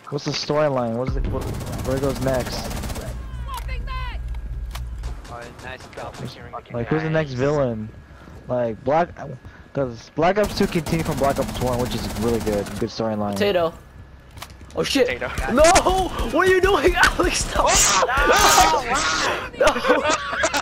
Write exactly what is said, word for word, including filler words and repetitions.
What's the storyline? What's the what, where it goes next? Oh, nice scalp securing the Like who's the next villain? Like Black, because Black Ops two continued from Black Ops one, which is really good. Good storyline. Potato. Oh shit! Potato. No! What are you doing, Alex? Stop! Oh, No! No!